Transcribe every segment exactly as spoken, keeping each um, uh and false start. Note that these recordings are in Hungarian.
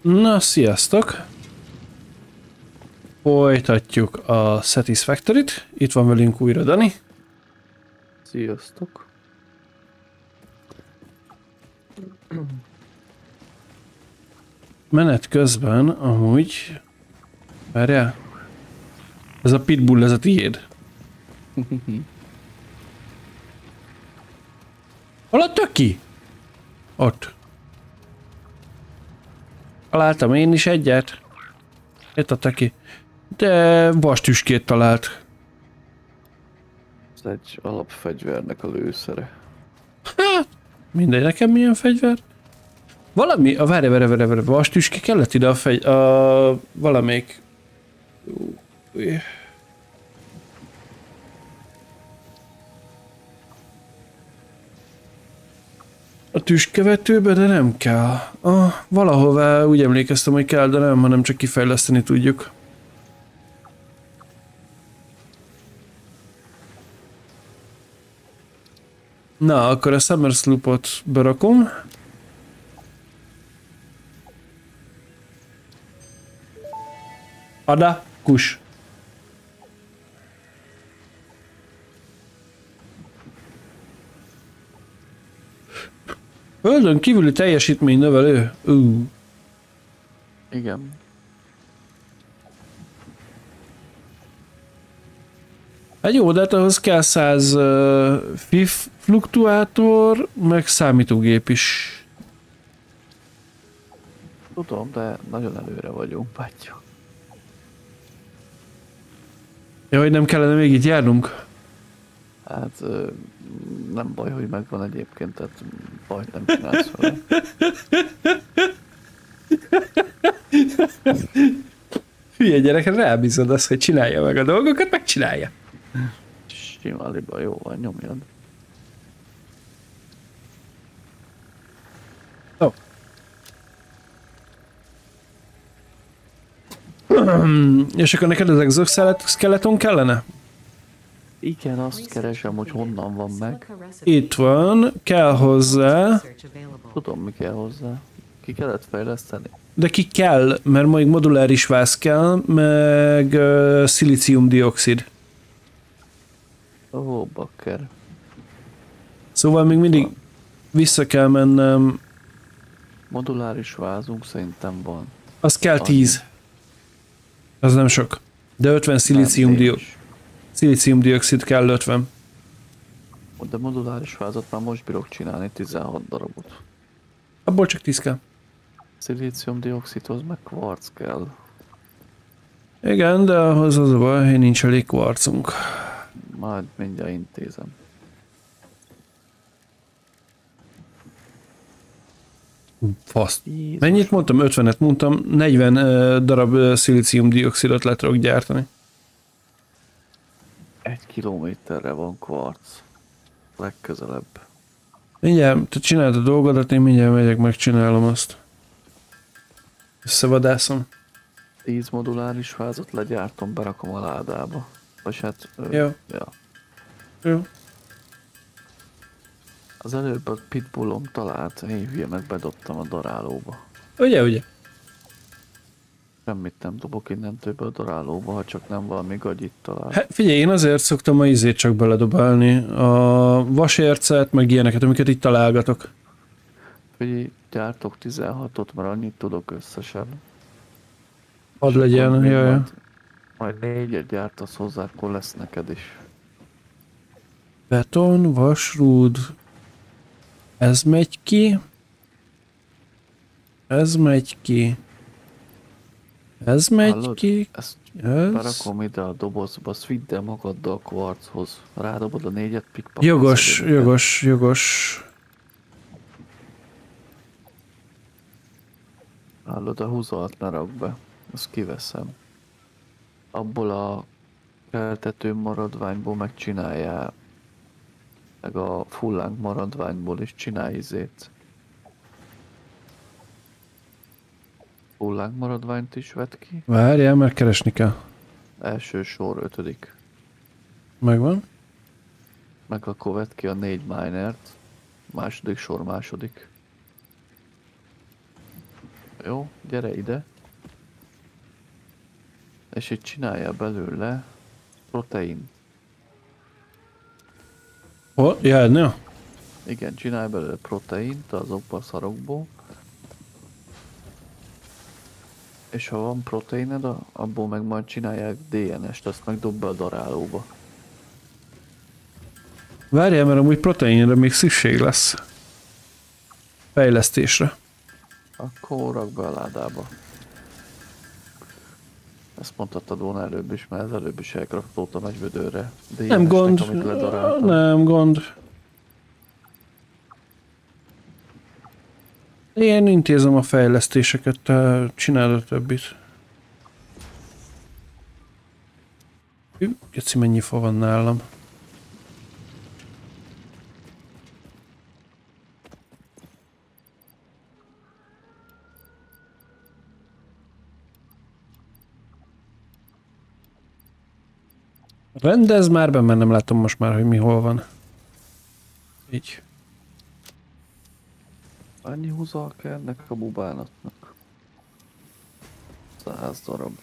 Na, sziasztok! Folytatjuk a Satisfactory-t. Itt van velünk újra Dani. Sziasztok! Menet közben amúgy... Várjál? Ez a pitbull, ez a tiéd. Hol a töki? Ott. Találtam én is egyet. Itt a töki. De vastüskét talált. Ez egy alapfegyvernek a lőszere. Hát, mindegy, nekem milyen fegyver? Valami, a várj, várj, várj, várj, vastüske kellett ide a fegy... a... valamelyik... A tüskevetőbe, de nem kell. Ah, valahová úgy emlékeztem, hogy kell, de nem, hanem csak kifejleszteni tudjuk. Na, akkor a Summer Sloop-ot berakom. Ada, kus. Földön kívüli teljesítmény növelő. Uh. Igen. Hát jó, de hát ahhoz kell száz uh, fif fluktuátor, meg számítógép is. Tudom, de nagyon előre vagyunk, bátyja. Ja, hogy nem kellene még itt járnunk? Hát ö, nem baj, hogy megvan egyébként, tehát baj nem csinálsz vele. Hülye gyerek, rábízod azt, hogy csinálja meg a dolgokat, megcsinálja. Sima liba, jó van, nyomjad. Oh. És akkor neked az exoskeleton kellene? Igen, azt keresem, hogy honnan van meg. Itt van, kell hozzá. Tudom, mi kell hozzá. Ki kellett fejleszteni? De ki kell, mert majd moduláris váz kell, meg uh, szilíciumdioxid. Ó, oh, bakker. Szóval még mindig vissza kell mennem. Moduláris vázunk szerintem van. Az kell tíz. Az nem sok. De ötven szilíciumdioxid. Szilíciumdioxid kell ötven. De moduláris vázat már most bírok csinálni tizenhat darabot. Abból csak tíz kell. Szilíciumdioxidhoz meg kvarc kell. Igen, de ahhoz az a baj, hogy nincs elég kvarcunk. Majd mindjárt intézem. Fasz. Jézus. Mennyit mondtam? ötvenet mondtam. negyven uh, darab uh, szilíciumdioxidot le tudok gyártani. Egy kilométerre van kvarc. Legközelebb. Mindjárt, te csináld a dolgodat, én mindjárt megyek, megcsinálom azt. Összevadászom. tíz moduláris vázat legyártom, berakom a ládába. Vagy hát... Ö, Jó. Ja. Jó. Az előbb a pitbullom talált, én hülye meg bedobtam a darálóba. Ugye, ugye? Semmit nem dobok innentől be a darálóba, ha csak nem valami gagyit talál. Hát figyelj, én azért szoktam a izét csak beledobálni. A vasércet, meg ilyeneket, amiket itt találgatok. Figyelj, gyártok tizenhatot, mert annyit tudok összesen. Hadd legyen, jaj. Majd, majd négyet gyártasz hozzá, akkor lesz neked is. Beton, vasrúd. Ez megy ki. Ez megy ki. Ez megy Hallod? ki. Ezt Ez. berakom ide a dobozba, azt vidd el magaddal a kvarchoz. Rádobod a négyet, pikpak. Jogos, jogos, jogos. Hallod, a húzat ne rak be. Azt kiveszem. Abból a keltető maradványból megcsináljál. Meg a fullánk maradványból is csinálj izét. Fullánk maradványt is vett ki. Várjál, mert keresni kell. Első sor, ötödik. Megvan. Meg akkor vett ki a négy minert. Második sor, második. Jó, gyere ide. És itt csinálja belőle protein. Hol? Ja, ne? Igen, csinálj belőle proteint azokból a szarokból. És ha van proteined, abból meg majd csinálják dé en est, azt meg dob be a darálóba. Várjál, mert amúgy proteinre még szükség lesz. Fejlesztésre. Akkor rak be a ládába. Ezt mondhattad volna előbb is, mert az előbb is elkraftoltam egy vödörre. Nem gond. Amit ledaráltam. Nem gond. Én intézem a fejlesztéseket, te csináld a többit. Hű, geci, mennyi fa van nálam. Rendezd már be, mert nem látom most már, hogy mi hol van. Így. Annyi húzal kell ennek a bubánatnak. Száz darab.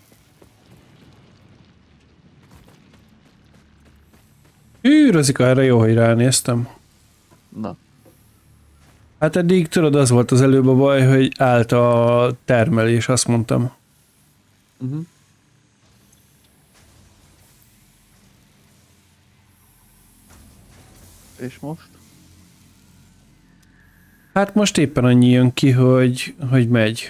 Hű, Rozika, erre jó, hogy ránéztem. Na. Hát eddig tudod, az volt az előbb a baj, hogy állt a termelés, azt mondtam. Uh-huh. És most? Hát most éppen annyi jön ki, hogy, hogy megy.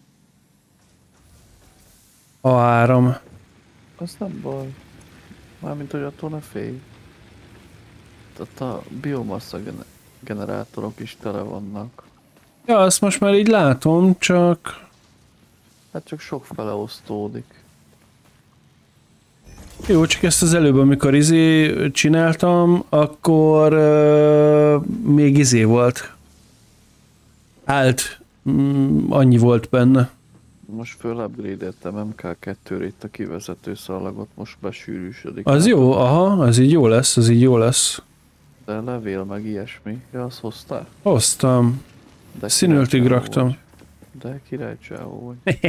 A áram. Az nem baj. Mármint, hogy attól ne félj. Tehát a biomassa gener generátorok is tele vannak. Ja, azt most már így látom, csak... Hát csak sok fele osztódik. Jó, csak ezt az előbb, amikor izé csináltam, akkor uh, még izé volt. Állt. Mm, annyi volt benne. Most föl upgrade-eltem em ká kettőre itt a kivezető szalagot, most besűrűsödik. Az jó, aha, az így jó lesz, az így jó lesz. De levél meg ilyesmi. Ja, azt hoztál? Hoztam. De Színültig királycsávó raktam. vagy. De királycsávó vagy.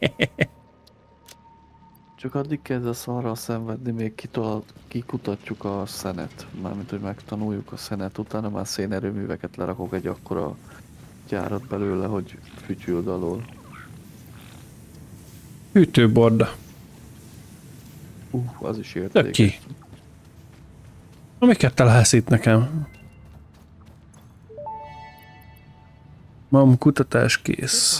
Csak addig kezdesz arra szenvedni, még kitol, kikutatjuk a szenet. Mármint, hogy megtanuljuk a szenet, utána már szénerőműveket lerakok egy akkora gyárat belőle, hogy fütyüld alól. Hűtőborda. Uh, az is Tök értékes. ki. Amiket találsz itt nekem? Mam, kutatás kész.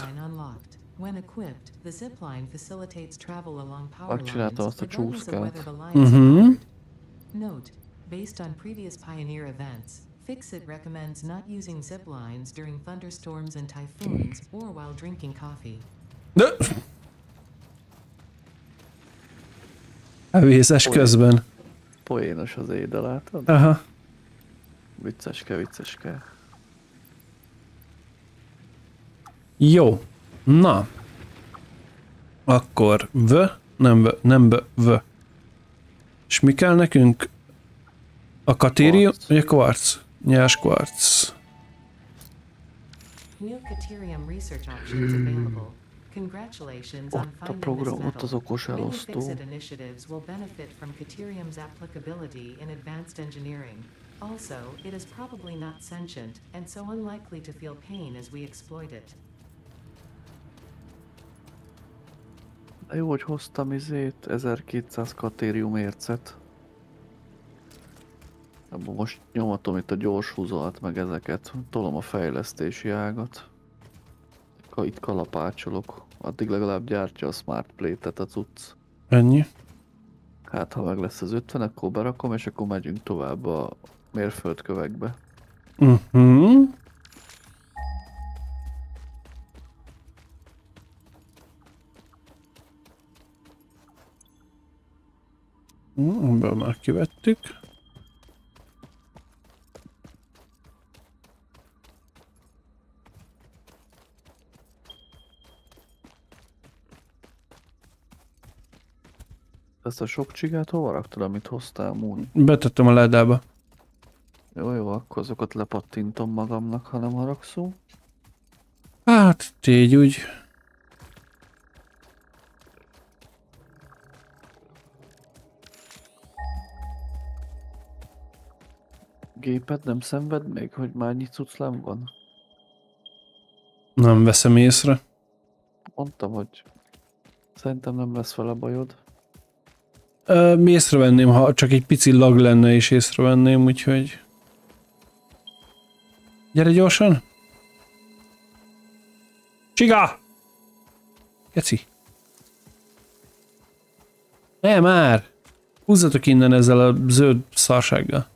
Megcsináltam azt a csúszkát. Uh-huh. Note, based on previous Pioneer events, Fixit recommends not using zip lines during thunderstorms and typhoons or while drinking coffee. De... Elvészes közben. Poénos az éde, látod? Aha. Vicceske, vicceske. Jó. Na. Akkor v, nem v, nem v, v. És mi kell nekünk? A katérium, vagy a kvarc? Nyers kvarc. New Caterium research options available. Congratulations on Ott a finding program, this ott metal. az okos Many elosztó. Fixit initiatives will benefit from Caterium's applicability in advanced engineering. Also, it is probably not sentient, and so unlikely to feel pain as we exploit it. De jó, hogy hoztam izét, ezerkétszáz katérium ércet. Abban most nyomatom itt a gyors húzolat, meg ezeket. Tolom a fejlesztési ágat. Ha itt kalapácsolok, addig legalább gyártja a Smart Plate-et a cucc. Ennyi. Hát ha meg lesz az ötven, akkor berakom, és akkor megyünk tovább a mérföldkövekbe. Uh-huh. Ebből már kivettük. Ezt a sok csigát hova raktad, amit hoztál múl? Betettem a ládába. Jó, jó, akkor azokat lepattintom magamnak, ha nem haragszol. Hát, Hát, tégy úgy. Gépet nem szenved még, hogy már annyi cuclám van? Nem veszem észre. Mondtam, hogy szerintem nem lesz vele bajod. Ö, észrevenném, ha csak egy pici lag lenne és észrevenném, úgyhogy... Gyere gyorsan! Csiga! Keci! Ne már! Húzzatok innen ezzel a zöld szarsággal.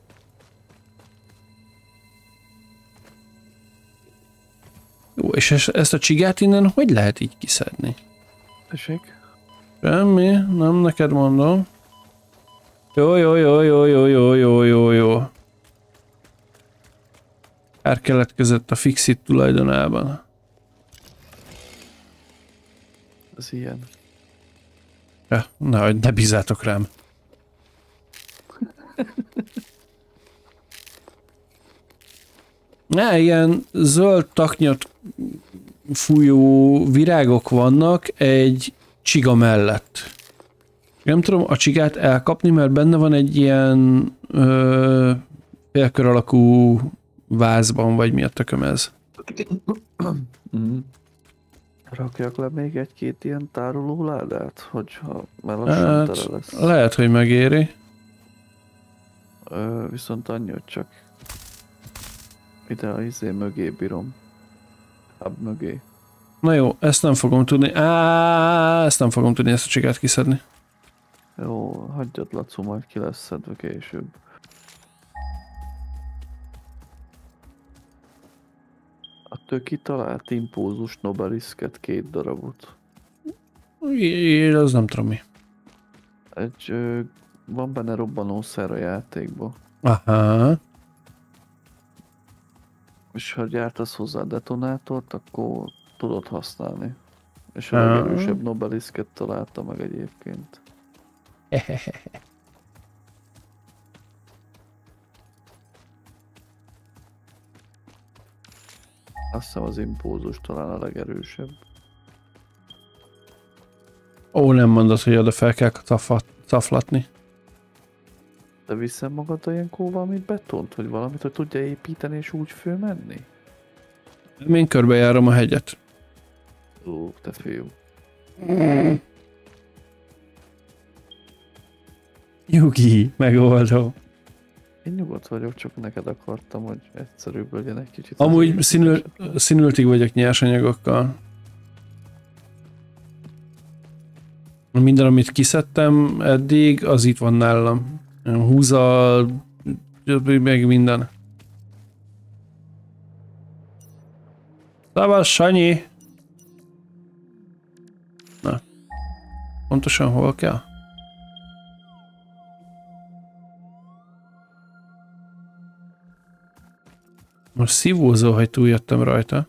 Jó, és ezt a csigát innen hogy lehet így kiszedni? Tessék? Semmi, nem neked mondom. Jó, jó, jó, jó, jó, jó, jó, jó, jó. Ár keletkezett a Fixit tulajdonában. Ez ilyen. Ja, nehogy ne bízátok rám. Ne, ilyen zöld taknyot fújó virágok vannak egy csiga mellett. Nem tudom a csigát elkapni, mert benne van egy ilyen ö, félkör alakú vázban, vagy mi a tököm ez. Mm. Rakjak le még egy-két ilyen tároló ládát, hogyha már lassan Hát, tere lesz. lehet, hogy megéri. Ö, viszont annyi, hogy csak ide a izé mögé bírom. Hub mögé. Na jó, ezt nem fogom tudni. Á, ezt nem fogom tudni ezt a csigát kiszedni. Jó, hagyjad Lacu, majd ki lesz szedve később. A töki talált impulzus Nobelisket két darabot. Én az nem tudom mi. Egy, ö, van benne robbanószer a játékban. Aha. És ha gyártasz hozzá detonátort, akkor tudod használni. És a Ah. legerősebb Nobelisket találta meg egyébként. Azt hiszem az impulzus talán a legerősebb. Ó, nem mondod, hogy oda fel kell tafat, taflatni. De viszem magad ilyenkor valamit betont, vagy valamit, hogy tudja építeni és úgy fölmenni? Én körbejárom a hegyet. Ó, te fiú. Nyugi, megoldó. Én nyugodt vagyok, csak neked akartam, hogy egyszerűbb legyen egy kicsit. Amúgy színül, színültig vagyok nyersanyagokkal. Minden, amit kiszedtem eddig, az itt van nálam. Húza, meg minden. Szavasz, Sanyi! Na, pontosan hol kell? Most szívózó, hogy túljöttem rajta.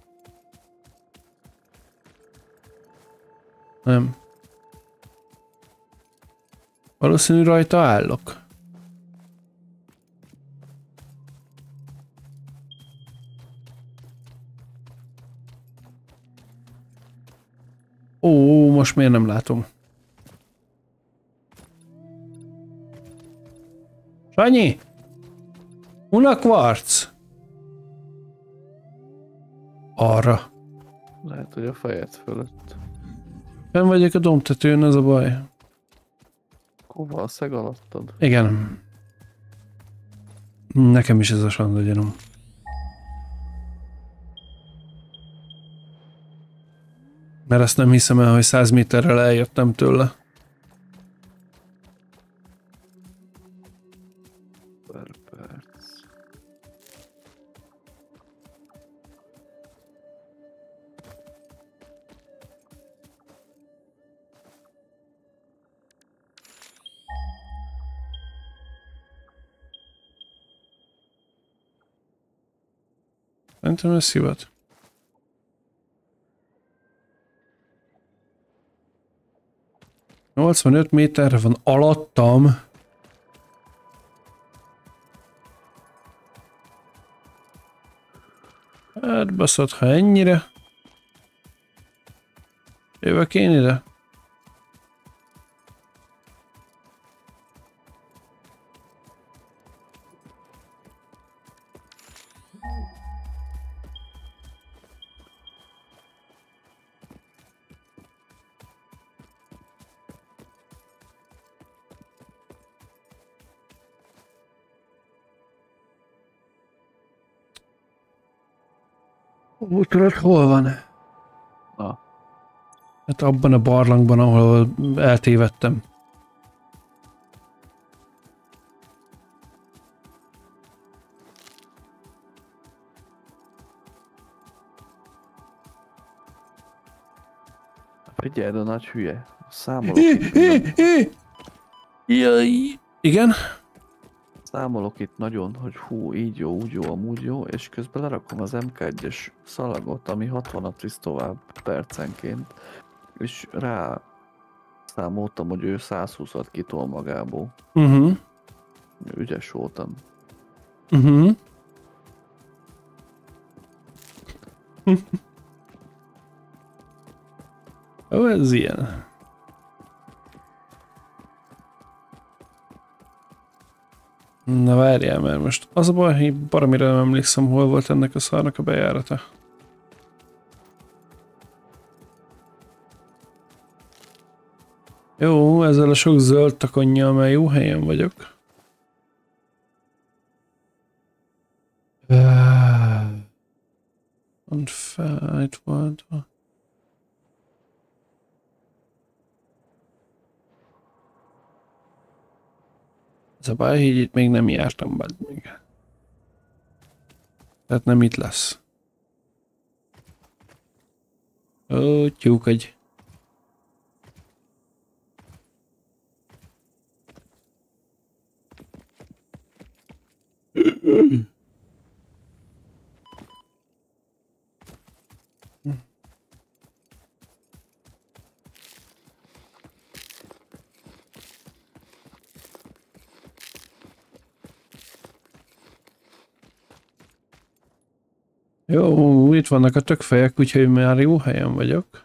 Nem. Valószínű rajta állok. Ó, most miért nem látom? Sanyi! Unakvarc! Arra. Lehet, hogy a fejed fölött. Fenn vagyok a dombtetőn, ez a baj. Akkor valószínűleg alattad. Igen. Nekem is ez a sanda gyanúm. Mert azt nem hiszem el, hogy száz méterrel eljöttem tőle. Per perc. Szerintem ez szivat. nyolcvanöt méterre van alattam. Hát baszod, ha ennyire. Jövök én ide? Ó, tudod, hol van? Na, Hát abban a barlangban, ahol eltévedtem. figyeld a nagy hülye. Számolok itt, minden, Jaj. Igen? számolok itt nagyon, hogy hú, így jó, úgy jó, amúgy jó, és közben lerakom az em ká egyes szalagot, ami hatvanat visz tovább percenként, és rá számoltam, hogy ő százhúszat kitol magából. Uh-huh. Ügyes voltam. Uh-huh. Ó, ez ilyen. Na várjál, mert most az a baj, hogy baromira nem emlékszem, hol volt ennek a szarnak a bejárata. Jó, ezzel a sok zöld takonnyal már jó helyen vagyok. Pont fel, itt volt. Ez a baj, hogy itt még nem jártam be még. Tehát nem itt lesz. Ó, tyúkagy. Jó, itt vannak a tökfejek, úgyhogy már jó helyen vagyok.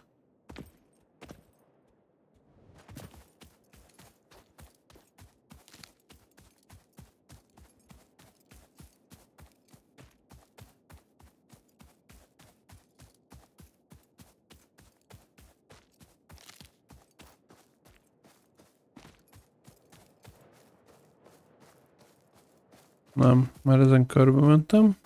Nem, már ezen körbe mentem.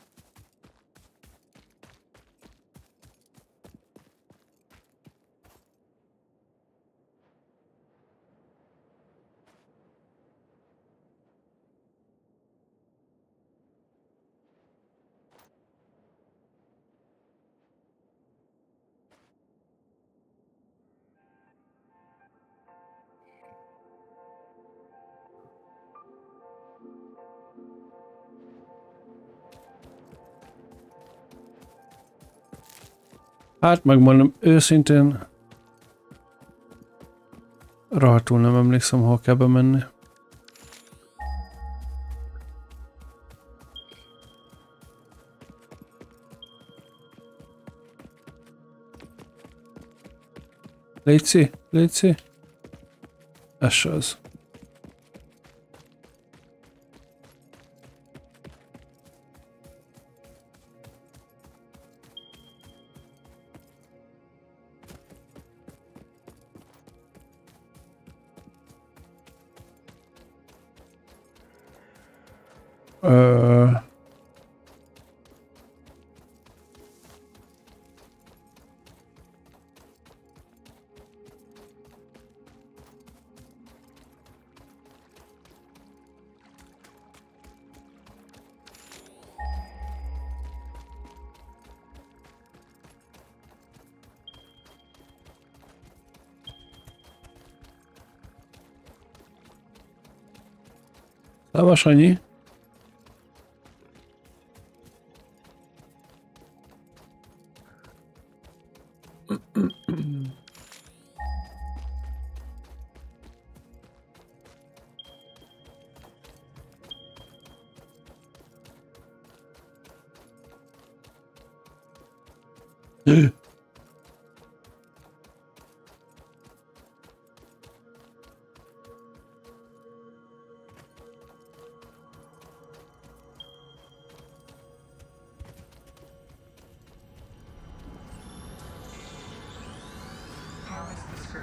Hát megmondom őszintén, rohadtul nem emlékszem, hol kell bemenni. Léci, léci. Ez se az. Ö... Szávas annyi.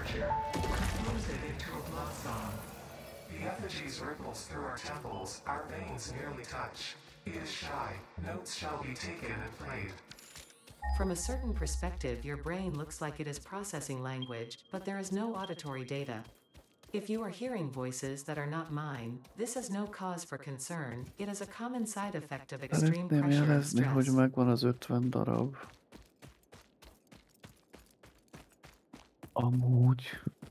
temperature. Infuse it into a blood song. The effigies ripples through our temples, our veins nearly touch. He is shy. Notes shall be taken and played. From a certain perspective, your brain looks like it is processing language, but there is no auditory data. If you are hearing voices that are not mine, this is no cause for concern. It is a common side effect of extreme Szeretném pressure and jelezni, hogy stress. megvan az ötven darab. Amúgy.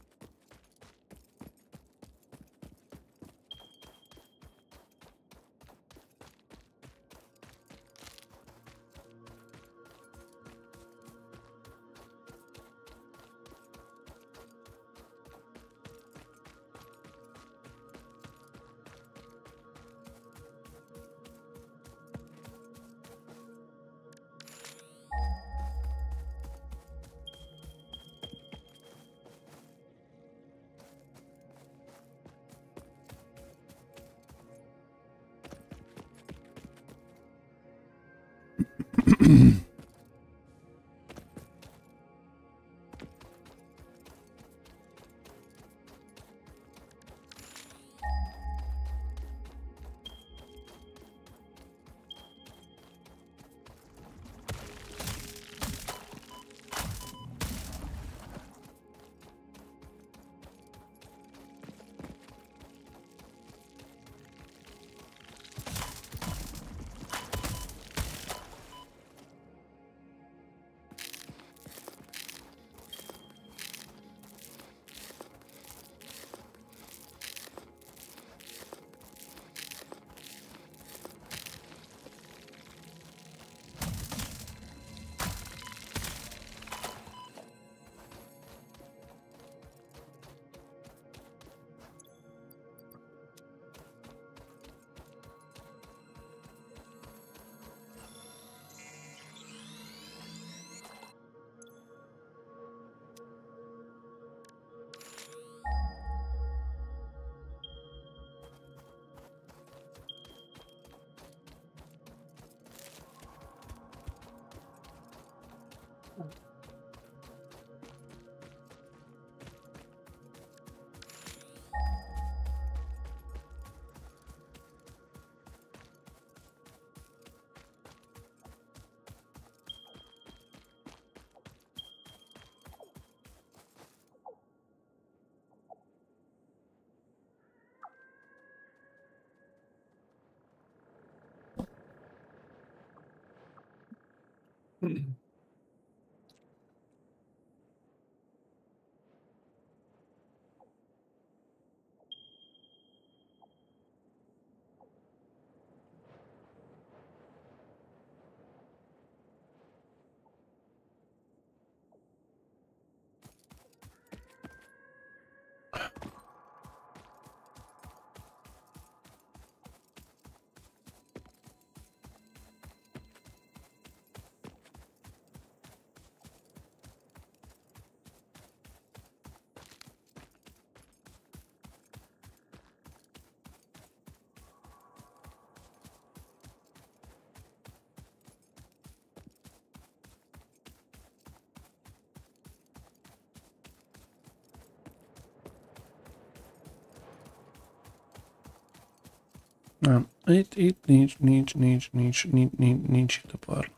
Nem, itt, itt nincs, nincs, nincs, nincs, nincs, nincs, nincs itt a parlag.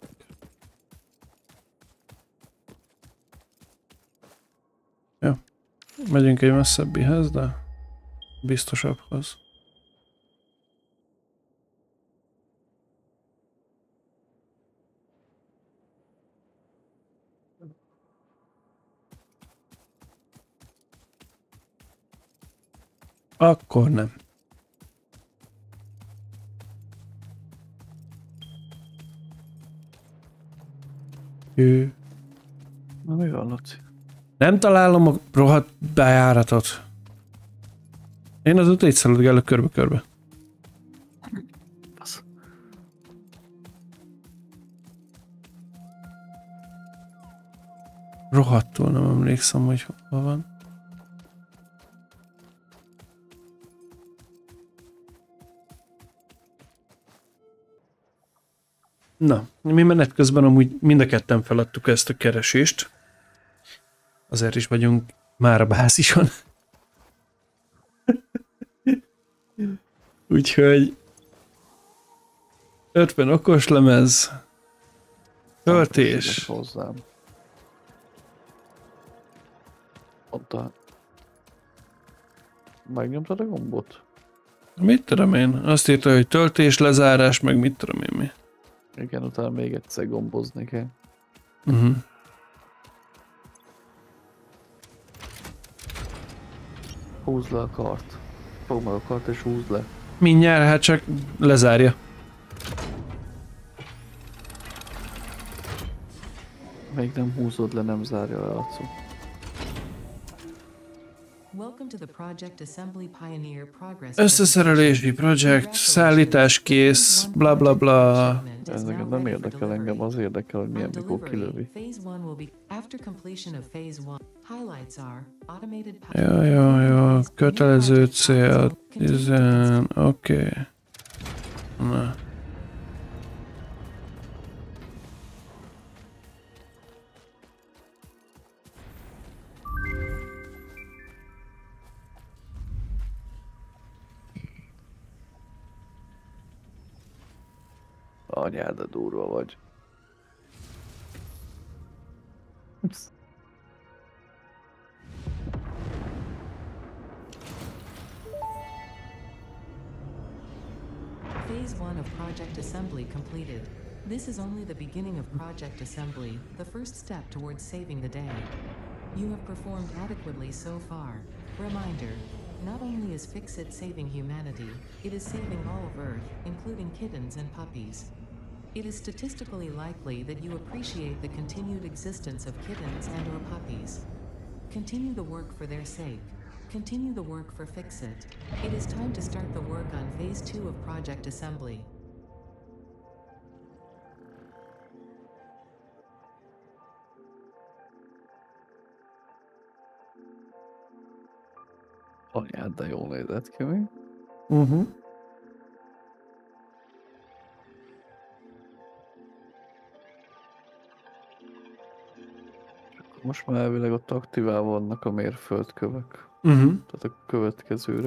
Ja, megyünk egy messzebbihez, de biztosabbhoz. Akkor nem. Ő. Na mi van, Laci? Nem találom a rohadt bejáratot. Én az utét szaladgálok körbe-körbe. Fasz. Rohadtul nem emlékszem, hogy hol van. Na, mi menet közben amúgy mind a ketten feladtuk ezt a keresést. Azért is vagyunk Már a bázison. Úgyhogy ötven okos lemez, töltés. Hozzám. Mondta. Megnyomtad a gombot? Mit tudom én? Azt írta, hogy töltés, lezárás, meg mit tudom én mi. Igen, utána még egyszer gombozni kell. Uh-huh. Húzd le a kart. Fogd meg a kart és húzd le. Mindjárt, hát csak lezárja. Még nem húzod le, nem zárja le, Laco. Welcome to the Project Assembly Pioneer Progress. Összeszerelési projekt, szállítás kész, bla bla bla. Ez nekem nem érdekel, engem az érdekel, hogy milyen mikor kilövi. Jó, jó, jó, kötelező cél, tizen, oké. Okay. Na. Anyád, de durva vagy. Phase one of Project Assembly completed. This is only the beginning of Project Assembly, the first step towards saving the day. You have performed adequately so far. Reminder, not only is Fix-It saving humanity, it is saving all of Earth, including kittens and puppies. It is statistically likely that you appreciate the continued existence of kittens and or puppies. Continue the work for their sake. Continue the work for Fix-It. It is time to start the work on Phase two of Project Assembly. Anyád, de jól nézett ki mi? Uh-huh. Most már elvileg ott aktiválva vannak a mérföldkövek. Uh-huh. Tehát a következőre.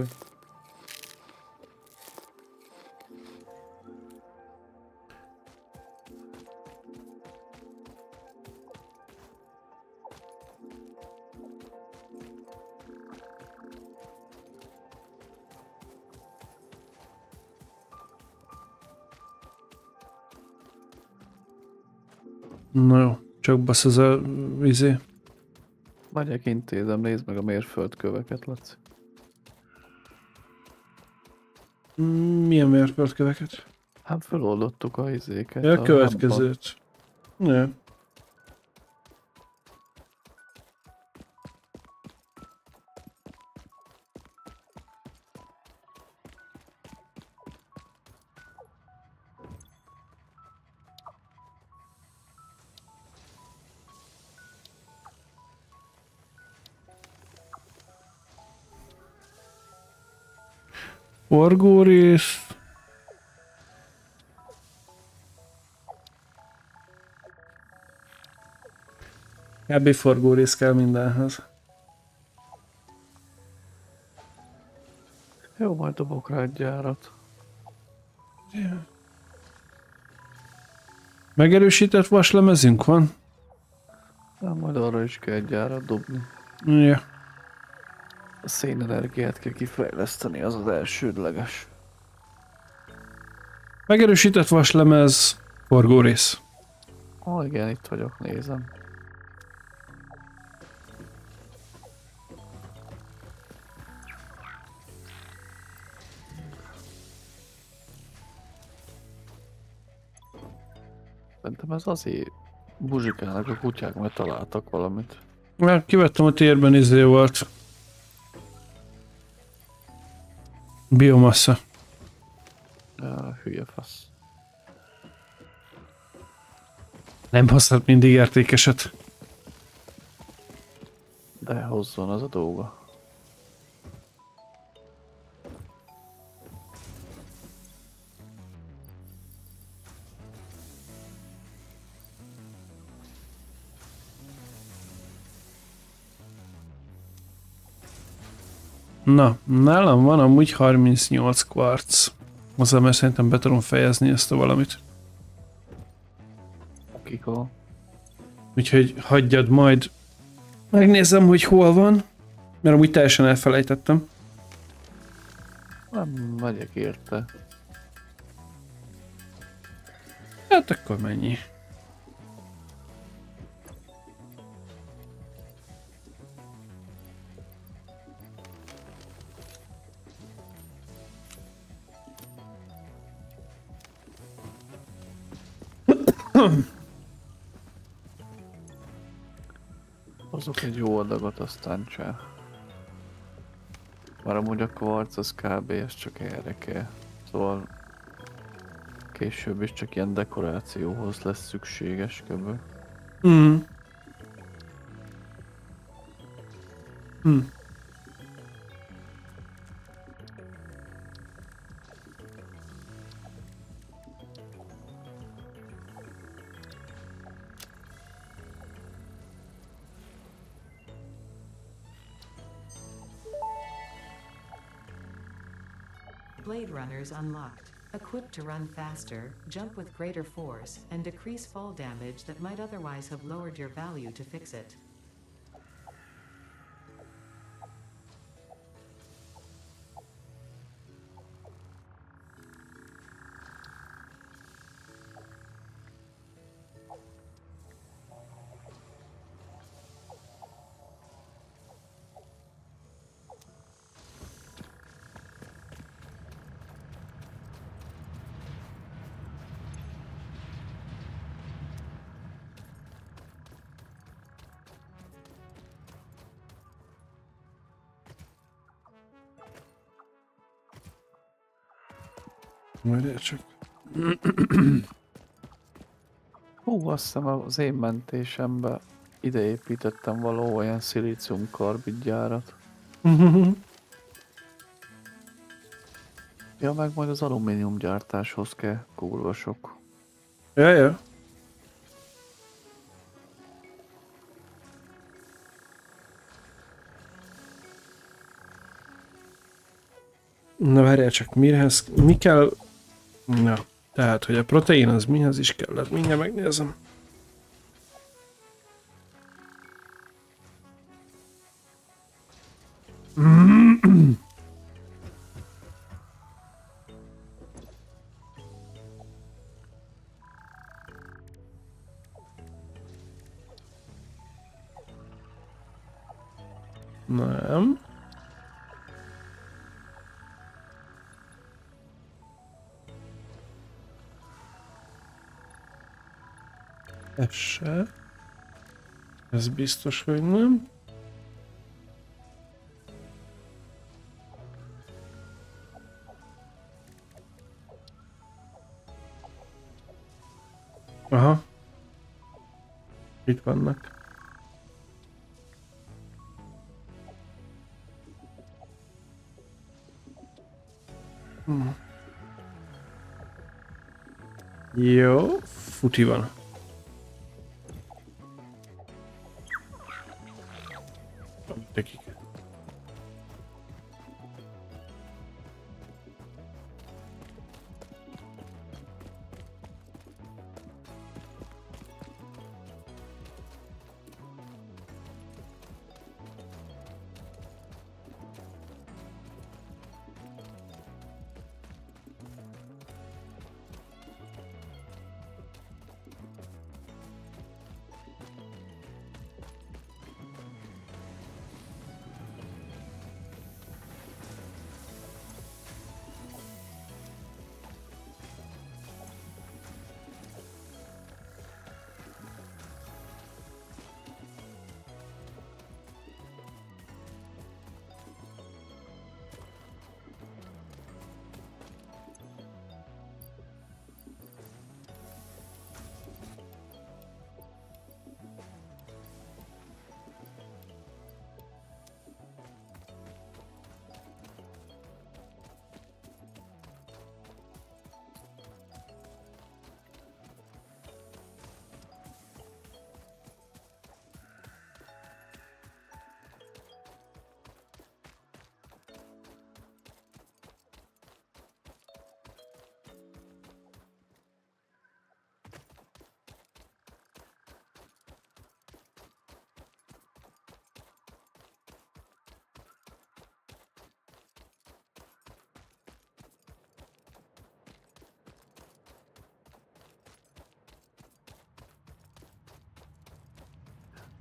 Na jó, csak basz ez a izé. Megyek, intézem, nézd meg a mérföldköveket, Laci. Milyen mérföldköveket? Hát feloldottuk a izéket. Ja, a a következőt. Ja. Forgórész. Kb. Forgórész kell mindenhez. Jó, majd dobok rá egy gyárat. Megerősített vaslemezünk van? Nem, majd arra is kell egy gyárat dobni. Ja. A szénenergiát kell kifejleszteni, az az elsődleges. Megerősített vaslemez, forgórész. Ó, igen, itt vagyok, nézem. Szerintem ez azért buzsikálnak a kutyák, mert találtak valamit. Már kivettem a térben, izé volt. Biomassa. Ja, hülye fasz. Nem hozhat mindig értékeset. De hozzon az a dolga. Na, nálam van amúgy harmincnyolc kvarc. Azzal, mert szerintem be tudom fejezni ezt a valamit. Kiko. Úgyhogy hagyjad majd. Megnézem, hogy hol van. Mert amúgy teljesen elfelejtettem. Nem megyek érte. Hát akkor mennyi. Hozok egy jó adagot, aztán csá. Már amúgy a kvarc az kb. Ez csak erre kell. Szóval később is csak ilyen dekorációhoz lesz szükséges kb. Mm. Mm. Blade Runners unlocked. Equipped to run faster, jump with greater force, and decrease fall damage that might otherwise have lowered your value to fix it. Majd csak. Hú, azt hiszem az én mentésembe ide építettem való olyan szilícium karbid gyárat. Ja, meg majd az alumínium gyártáshoz kell kurva sok. Ja, ja. Na várjál csak, mihez, mi kell? Na, tehát, hogy a protein az mihez is kellett, mindjárt megnézem. Nem. Ez se. Ez biztos, hogy nem. Aha. Itt vannak. Hmm. Jó, futi van. Nekik.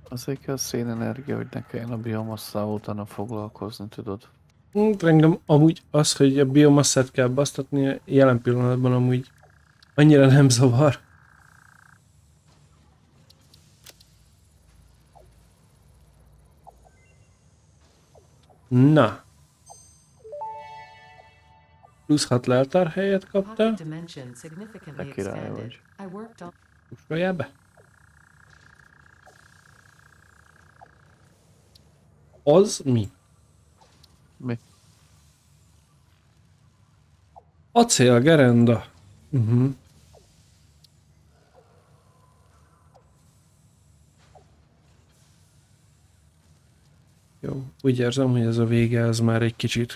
Azért kell szénenergia, hogy ne kelljen a biomasszával utána foglalkozni, tudod? Hm, engem amúgy az, hogy a biomasszát kell basztatni, jelen pillanatban amúgy annyira nem zavar. Na. Plusz hat leltárhelyet kaptál. Pocket dimension significantly Te király expanded. vagy. I worked on Puskoljál be. Az mi? Mi? Acél gerenda. Uh-huh. Jó, úgy érzem, hogy ez a vége, ez már egy kicsit.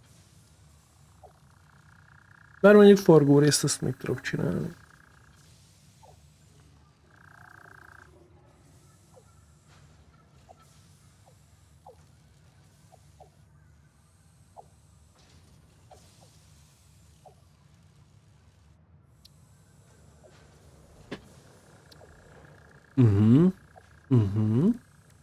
Bár mondjuk forgó részt azt még tudok csinálni. Mhm. Mhm.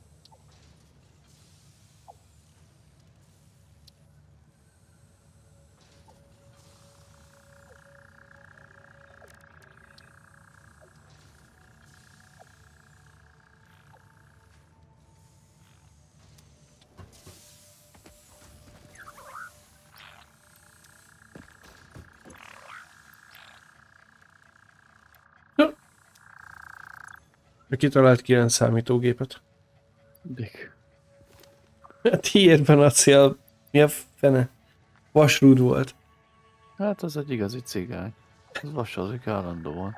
Kitalált kilenc számítógépet. Dick. A tiédben acél, mi a fene? Vasrúd volt. Hát az egy igazi cigány. Ez vasazik állandóan.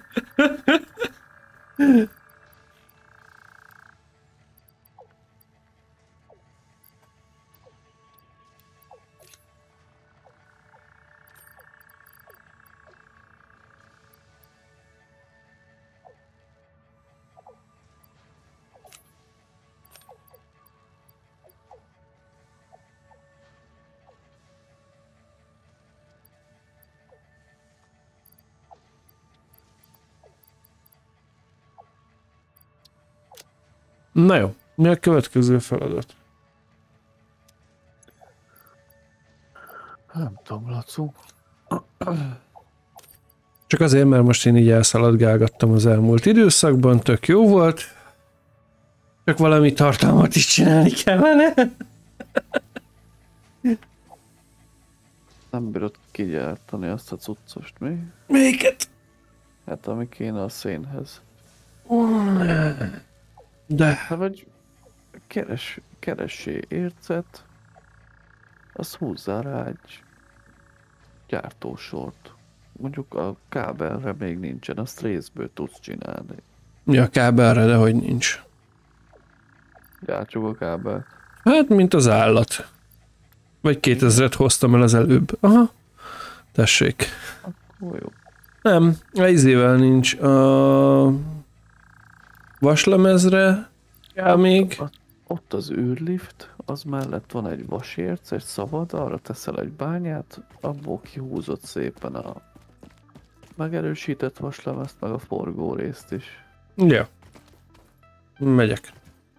Na jó, mi a következő feladat? Nem tudom, Lacu. Csak azért, mert most én így elszaladgálgattam az elmúlt időszakban, tök jó volt. Csak valami tartalmat is csinálni kellene. Nem bírod kigyártani azt a cuccost, mi? Melyiket? Hát ami kéne a szénhez. De... Hát vagy keres, keressé ércet, azt húzzál rá egy gyártósort. Mondjuk a kábelre még nincsen, azt részből tudsz csinálni. Ja, kábelre, de hogy nincs. Gyártjuk a kábelt. Hát, mint az állat. Vagy kétezret hoztam el az előbb. Aha. Tessék. Ó, jó. Nem, a izével nincs. A vaslemezre kell még. Ott, ott az űrlift, az mellett van egy vasérc, egy szabad, arra teszel egy bányát, abból kihúzott szépen a megerősített vaslemezt, meg a forgó részt is. Ja. Megyek.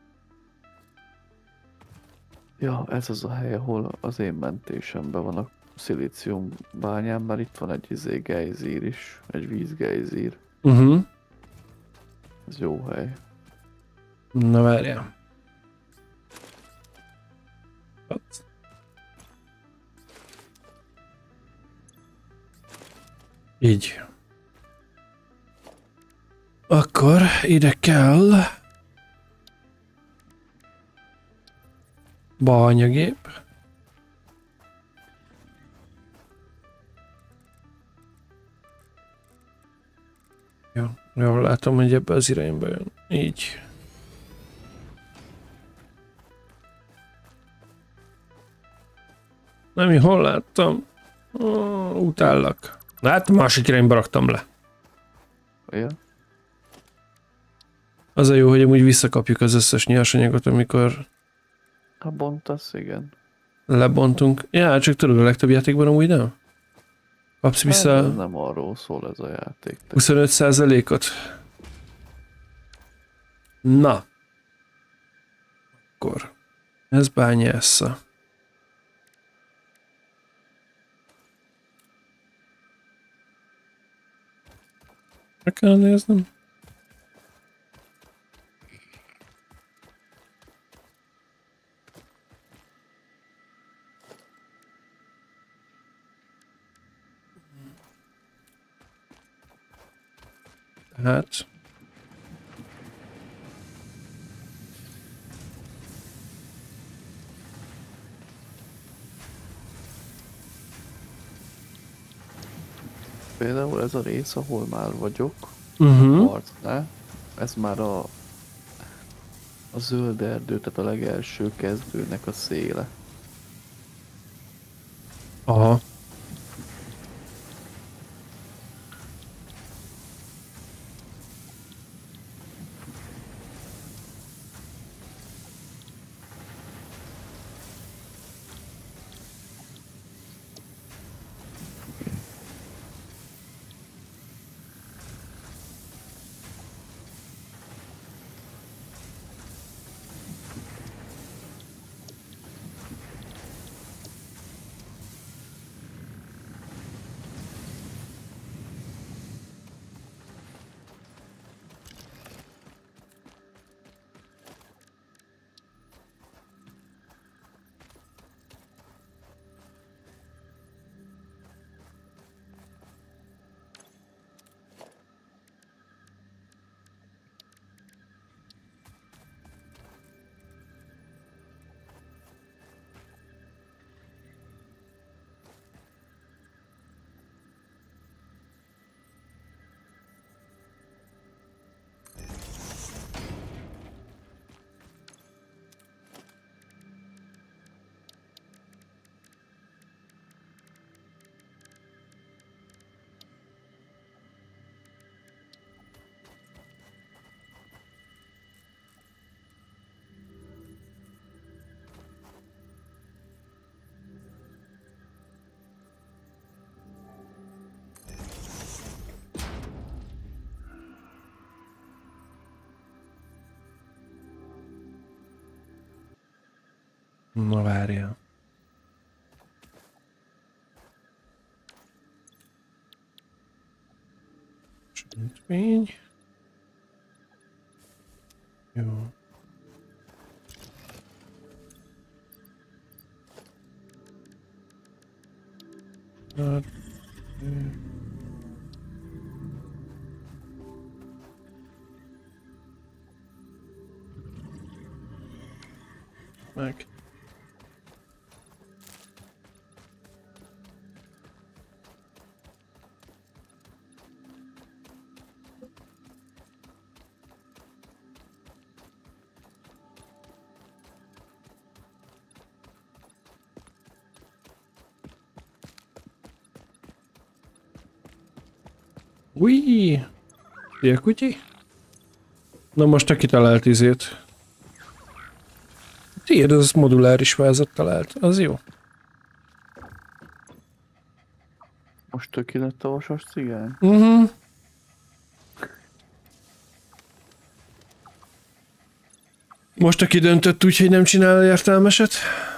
Ja, ez az a hely, ahol az én mentésemben van a szilícium bányám, mert itt van egy izé gejzír is, egy vízgejzír. Uh-huh. Ez jó hely. Na várjál. Így. Akkor ide kell bányagép. Jó, jól látom, hogy ebbe az irányba jön. Így. Nem, én hol láttam? Ó, utállak. Hát másik irányba raktam le. Ja? Az a jó, hogy amúgy visszakapjuk az összes nyersanyagot, amikor Ha bontasz, igen. lebontunk. Ja, csak tudod, a legtöbb játékban amúgy nem? Kapsz Hát, vissza ez nem arról szól ez a játék. huszonöt százalékot. Na. akkor ez bányásza. Meg kell néznem. Hát... Például ez a rész, ahol már vagyok, Uh-huh. harcnál, ez már a, a zöld erdő, tehát a legelső kezdőnek a széle. Aha. Na várjál. Csöntvény. Jó. Hát, meg. Ui! Szia, kutyi? Na most te kitalált izét. Tiéd az moduláris vázat talált, az jó. Most töki lett a vasas cigány? Uh-huh. Most aki döntött úgy, hogy nem csinál értelmeset?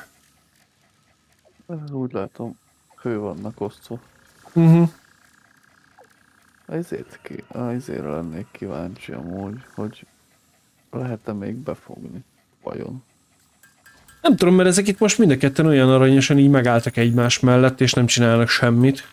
Úgy látom, hő vannak osztva. Uh-huh. Ezért ki, ezért lennék kíváncsi amúgy, hogy lehet-e még befogni, vajon? Nem tudom, mert ezek itt most mind a ketten olyan aranyosan így megálltak egymás mellett, és nem csinálnak semmit.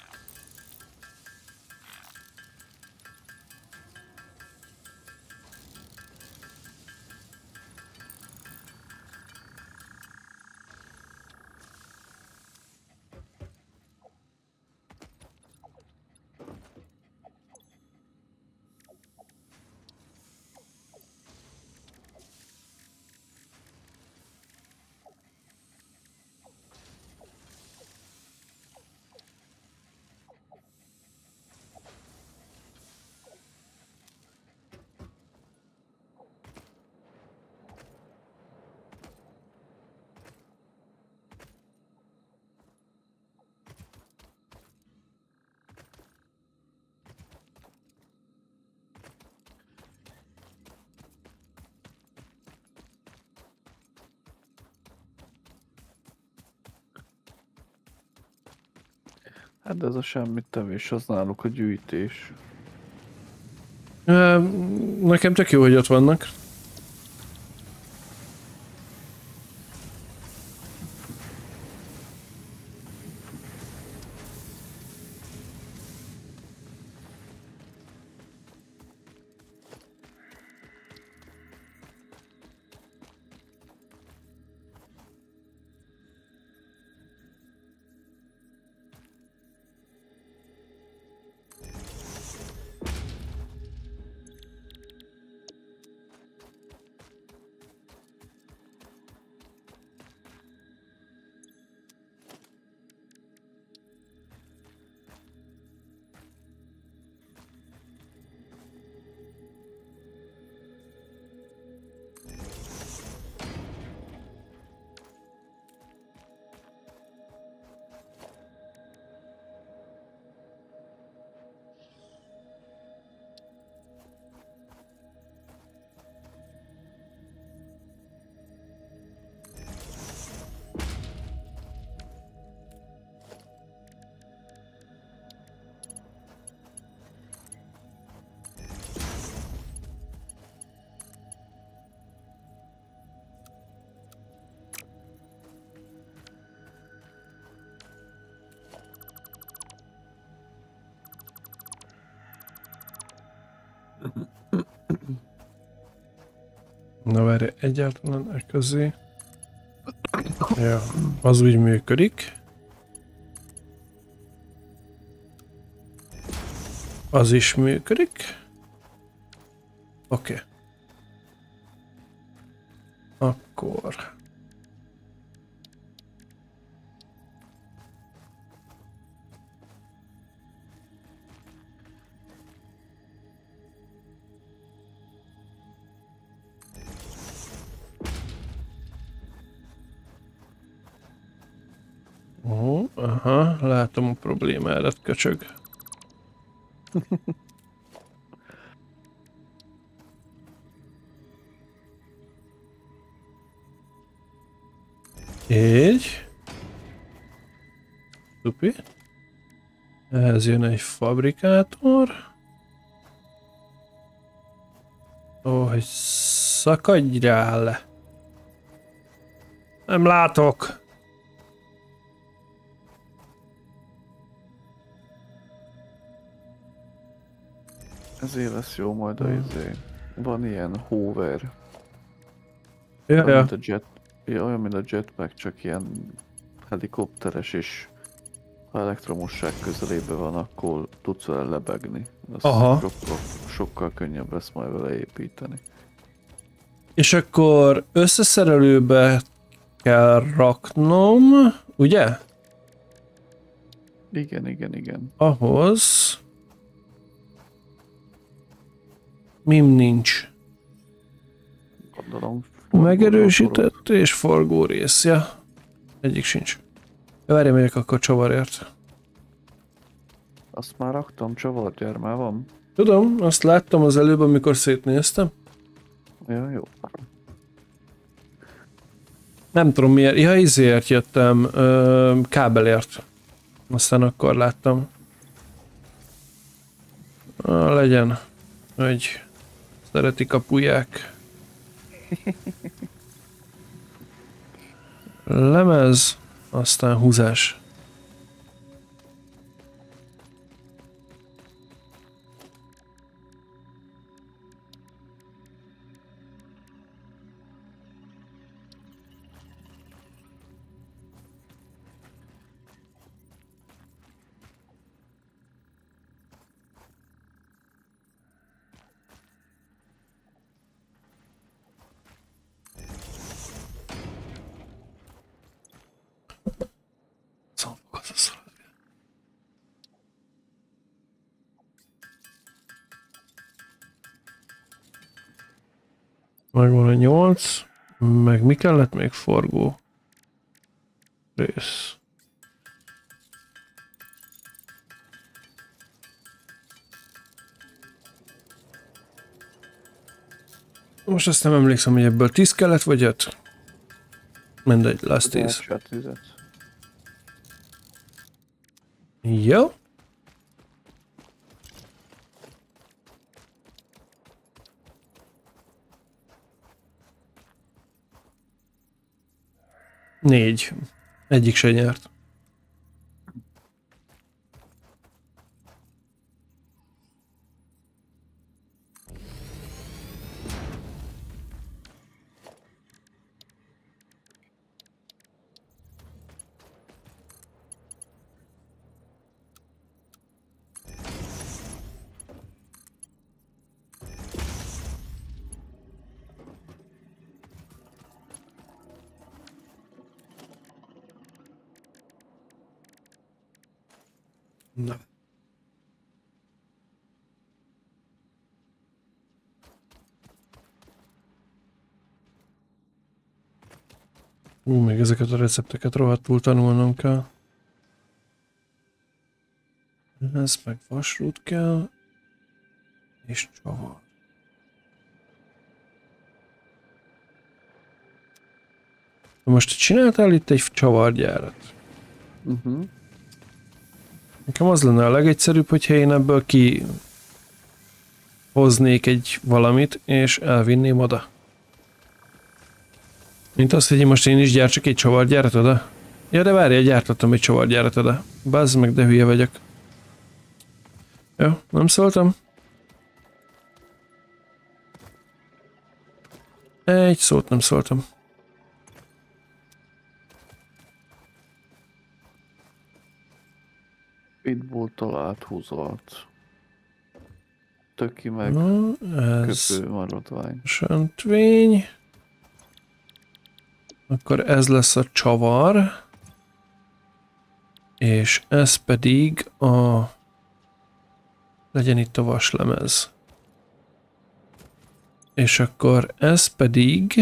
Hát de ez a semmit tevés, az náluk a gyűjtés. Ö, Nekem tök jó, hogy ott vannak. Na várj, egyáltalán e közé. Ja, az úgy működik. Az is működik. Oké. Okay. Akkor... Oh, aha, látom a problémádat, köcsög. Így. Szupi. Ehhez jön egy fabrikátor. Ó, hogy szakadjál le. Nem látok. Ezért lesz jó majd a izé. Van ilyen hover. Ja, olyan, ja. mint a jet, ja, olyan, mint a jetpack, csak ilyen helikopteres, és ha elektromosság közelében van, akkor tudsz vele lebegni. Azt Aha. Sokkal, sokkal könnyebb lesz majd vele építeni. És akkor összeszerelőbe kell raknom, ugye? Igen, igen, igen. Ahhoz... Mim nincs. Gondolom. Megerősített és forgó rész, ja. Egyik sincs. Várj, megyek akkor csavarért. Azt már raktam, csavargyár van. Tudom, azt láttam az előbb, amikor szétnéztem. Ja, jó. Nem tudom miért, ja, izért jöttem, ö, kábelért. Aztán akkor láttam. Ah, legyen, hogy szeretik a pulyák. Lemez, aztán húzás. Megvan a nyolc, meg mi kellett még? Forgó rész. Most azt nem emlékszem, hogy ebből tíz kellett, vagy öt? Mindegy, lesz tíz. Jó. Négy. Egyik se nyert. Na. Ú, még ezeket a recepteket rohadtul tanulnom kell. Ez meg vasrút kell. És csavar. Most csináltál itt egy csavargyárat. Uh-huh. Nekem az lenne a legegyszerűbb, hogyha én ebből ki hoznék egy valamit, és elvinném oda. Mint az, hogy most én is gyártsak egy csavargyárat oda. Ja, de várjál, gyártottam egy csavargyárat oda. Bazd meg, de hülye vagyok. Jó, nem szóltam? Egy szót nem szóltam. Pitbulltól áthúzolt. Töki meg Na, ez köpő maradvány. söntvény. Akkor ez lesz a csavar. És ez pedig a... legyen itt a vaslemez. És akkor ez pedig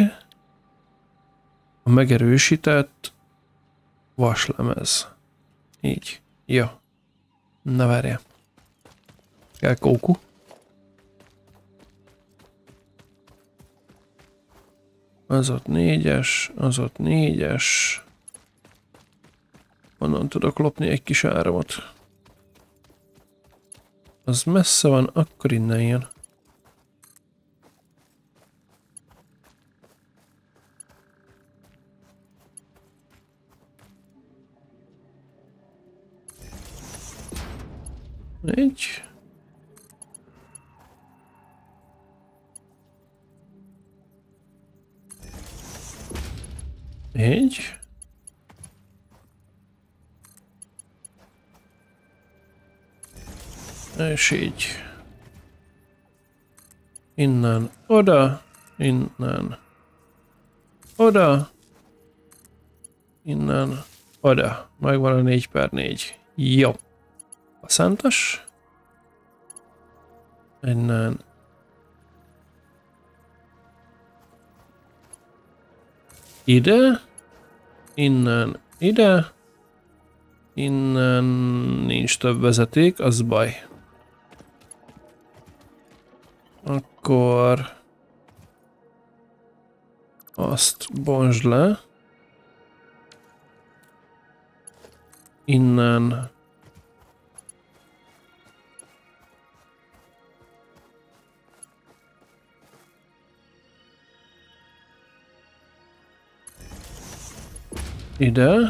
a megerősített vaslemez. Így. Jó. Na várjál. Kell kóku. Az ott négyes, az ott négyes. Onnan tudok lopni egy kis áramot. Az messze van, akkor innen jön. Egy. Egy. És így. Innen, oda, innen, oda, innen, oda. Megvan a négy per négy. Jó. A szántas. Innen. Ide. Innen, ide. Innen nincs több vezeték, az baj. Akkor azt bontsd le. Innen ide.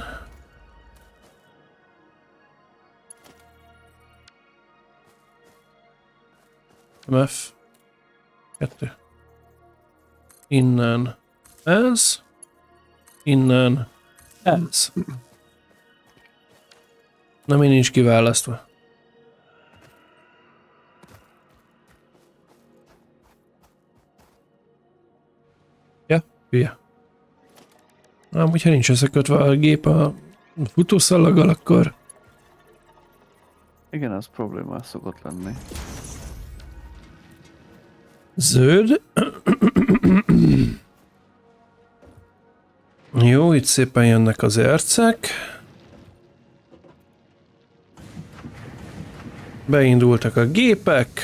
em ef kettő. Innen ez. Innen ez. Nem, én nincs kiválasztva. Ja, hülye. Ám, hogyha nincs összekötve a gép a futószalaggal, akkor... Igen, az problémás szokott lenni. Zöld. Jó, itt szépen jönnek az ercek. Beindultak a gépek.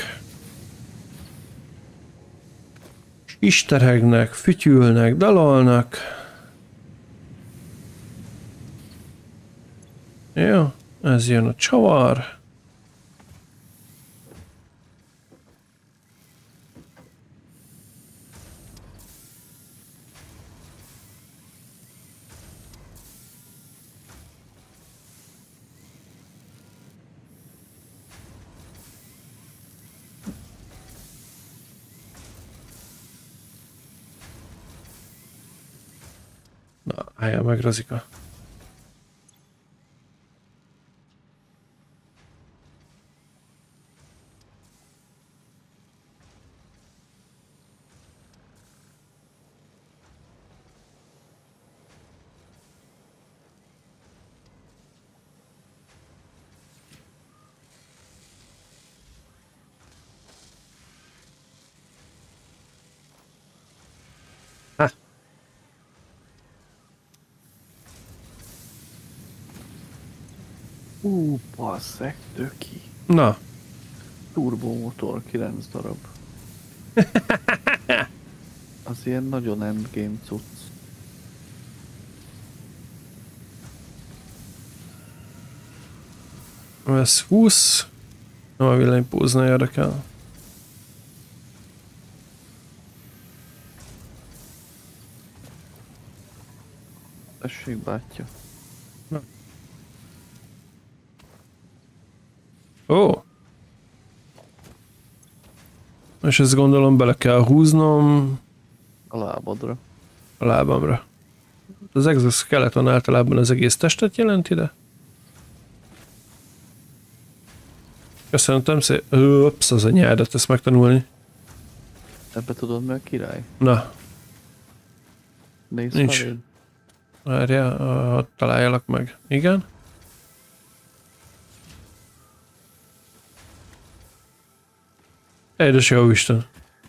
Isterhegnek, fütyülnek, dalolnak. Jó, Ez jön a csavar. Na, álljál meg, Razika. Ú, basszeg, töki. Na, Turbomotor, kilenc darab. Az ilyen nagyon endgame cucc. ez húsz. Nem a villanypózna érdekel. Tessék, bátyja. Ó. És ezt gondolom bele kell húznom A lábadra. a lábamra. Az exoskeleton általában az egész testet jelenti, de... Köszönöm szépen. Öps, az a nyárat ezt megtanulni. Ebbe tudod, mi a király? Na, Nézd Nincs. feléd. várjál, hadd találjalak meg. Igen? Édes jó Isten.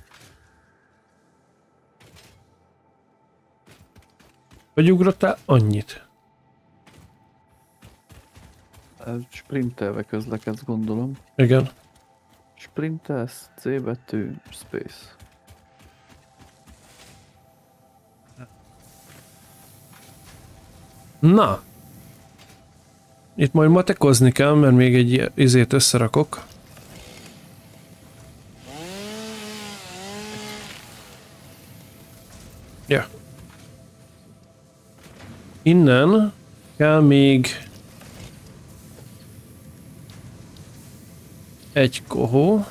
Hogy ugrottál annyit? Ez sprintelve közlekedsz, gondolom. Igen. Sprintelsz, C betű, space. Na. Itt majd matekozni kell, mert még egy ilyen izét összerakok. Ja. Innen kell még egy kohó.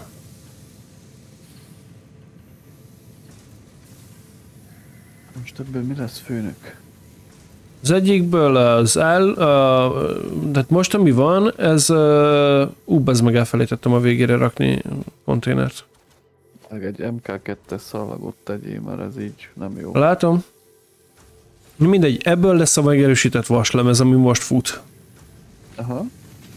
Most ebből mi lesz, főnök? Az egyikből az el, uh, de hát most ami van, ez uh, ú, ez meg elfelejtettem a végére rakni konténert. Meg egy em ká kettes szalagot tegyél, mert ez így nem jó. Látom. Mindegy, ebből lesz a megerősített vaslemez, ami most fut. Aha.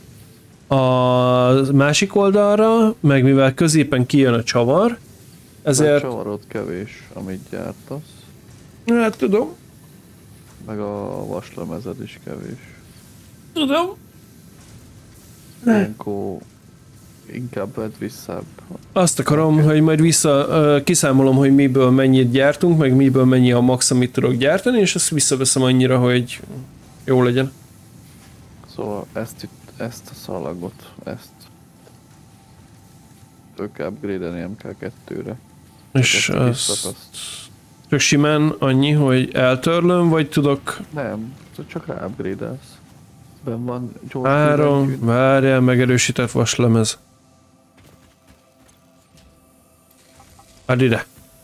A másik oldalra, meg mivel középen kijön a csavar, ezért... A csavarod kevés, amit gyártasz. Hát tudom, Meg a vaslemezed is kevés. tudom. Ilyenkor inkább vedd vissza. Azt akarom, hogy majd vissza uh, kiszámolom, hogy miből mennyit gyártunk, meg miből mennyi a max, amit tudok gyártani, és ezt visszaveszem annyira, hogy jó legyen. Szóval ezt itt, ezt a szalagot, ezt tök upgrade-elni em ká kettőre. És azt csak simán annyi, hogy eltörlöm, vagy tudok... Nem, csak rá upgrade-elsz. Ben van gyors Három, billentyűd. várjál, megerősített vaslemez. Add ide.